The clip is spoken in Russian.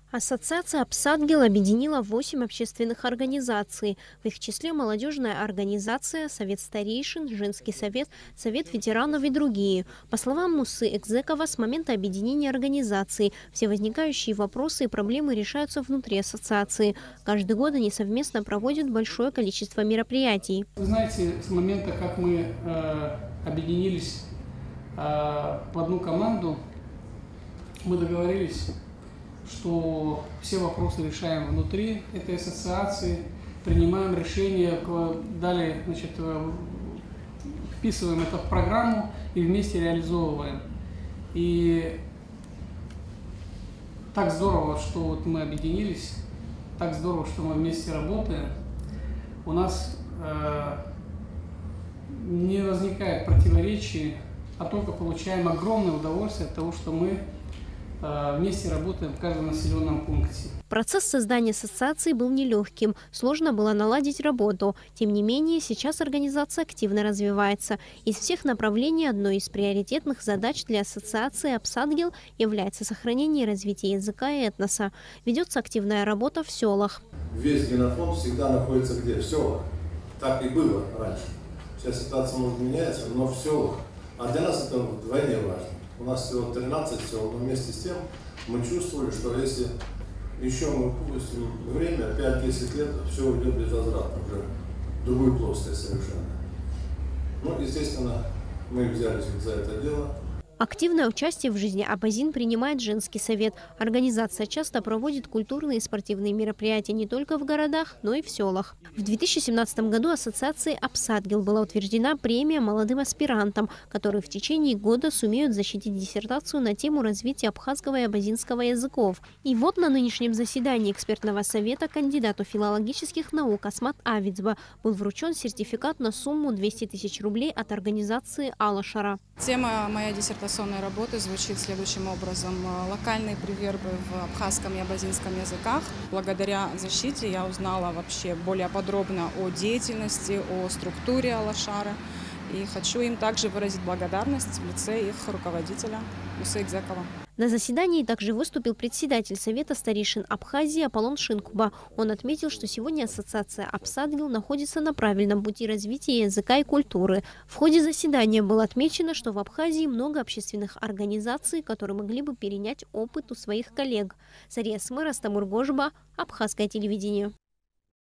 Ассоциация «Апсадгил» объединила 8 общественных организаций. В их числе молодежная организация, Совет старейшин, Женский совет, Совет ветеранов и другие. По словам Мусы Экзекова, с момента объединения организаций все возникающие вопросы и проблемы решаются внутри ассоциации. Каждый год они совместно проводят большое количество мероприятий. Вы знаете, с момента, как мы объединились в одну команду, мы договорились, что все вопросы решаем внутри этой ассоциации, принимаем решения, далее, вписываем это в программу и вместе реализовываем. И так здорово, что вот мы объединились, так здорово, что мы вместе работаем. У нас не возникает противоречий, а только получаем огромное удовольствие от того, что мы вместе работаем в каждом населенном пункте. Процесс создания ассоциации был нелегким, сложно было наладить работу. Тем не менее, сейчас организация активно развивается. Из всех направлений одной из приоритетных задач для ассоциации «Апсадгил» является сохранение и развитие языка и этноса. Ведется активная работа в селах. Весь генофонд всегда находится где? В селах. Так и было раньше. Сейчас ситуация может меняться, но в селах. А для нас это вдвойне важно. У нас всего 13 сел, но вместе с тем мы чувствовали, что если еще мы упустим время, 5-10 лет, все уйдет безвозвратно, уже в другую плоскость совершенно. Ну, естественно, мы взялись за это дело. Активное участие в жизни Абазин принимает Женский совет. Организация часто проводит культурные и спортивные мероприятия не только в городах, но и в селах. В 2017 году ассоциацией «Апсадгил» была утверждена премия молодым аспирантам, которые в течение года сумеют защитить диссертацию на тему развития абхазского и абазинского языков. И вот на нынешнем заседании экспертного совета кандидату филологических наук Асмат Авицба был вручен сертификат на сумму 200 тысяч рублей от организации «Алашара». Тема моей диссертационной работы звучит следующим образом. Локальные привербы в абхазском и абазинском языках. Благодаря защите я узнала вообще более подробно о деятельности, о структуре Алашара. И хочу им также выразить благодарность в лице их руководителя Мусы Экзекова. На заседании также выступил председатель Совета старейшин Абхазии Аполлон Шинкуба. Он отметил, что сегодня ассоциация «Апсадгил» находится на правильном пути развития языка и культуры. В ходе заседания было отмечено, что в Абхазии много общественных организаций, которые могли бы перенять опыт у своих коллег. Сария Смыра, Стамур Гожба, Абхазское телевидение.